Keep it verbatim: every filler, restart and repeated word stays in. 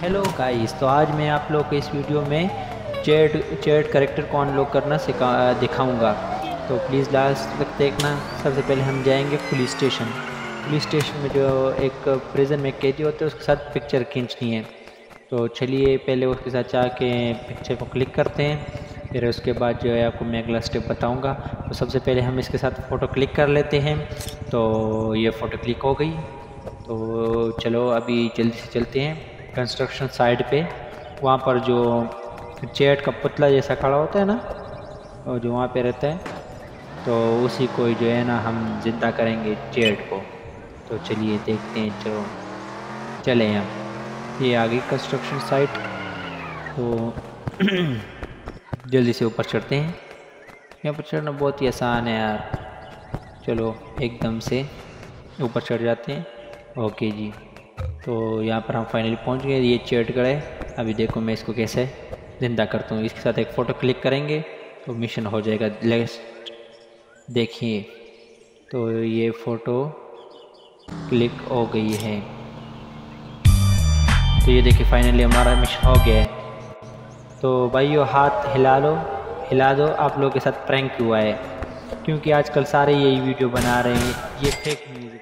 Hello guys, तो आज मैं आप लोग को इस वीडियो में चैट चैट करेक्टर को अनलॉक करना सिखा दिखाऊंगा। तो प्लीज़ लास्ट तक देखना। सबसे पहले हम जाएंगे पुलिस स्टेशन। पुलिस स्टेशन में जो एक प्रिजन में कैदी होते हैं उसके साथ पिक्चर खींचनी है। तो चलिए पहले उसके साथ जाके पिक्चर को क्लिक करते हैं, फिर उसके बाद जो है आपको मैं अगला स्टेप बताऊँगा। तो सबसे पहले हम इसके साथ फ़ोटो क्लिक कर लेते हैं। तो ये फ़ोटो क्लिक हो गई। तो चलो अभी जल्दी से चलते हैं कंस्ट्रक्शन साइट पे। वहाँ पर जो चैट का पुतला जैसा खड़ा होता है ना, और जो वहाँ पे रहता है, तो उसी को जो है ना हम जिंदा करेंगे चैट को। तो चलिए देखते हैं, चलो चले हम। ये आ गई कंस्ट्रक्शन साइट। तो जल्दी से ऊपर चढ़ते हैं। यहाँ पर चढ़ना बहुत ही आसान है यार। चलो एकदम से ऊपर चढ़ जाते हैं। ओके जी, तो यहाँ पर हम फाइनली पहुँच गए। ये चैट है। अभी देखो मैं इसको कैसे जिंदा करता हूँ। इसके साथ एक फ़ोटो क्लिक करेंगे तो मिशन हो जाएगा। लेट्स देखिए, तो ये फ़ोटो क्लिक हो गई है। तो ये देखिए फाइनली हमारा मिशन हो गया है। तो भाइयों हाथ हिला लो, हिला दो। आप लोगों के साथ प्रैंक हुआ है, क्योंकि आजकल सारे यही वीडियो बना रहे हैं। ये फेक न्यूज़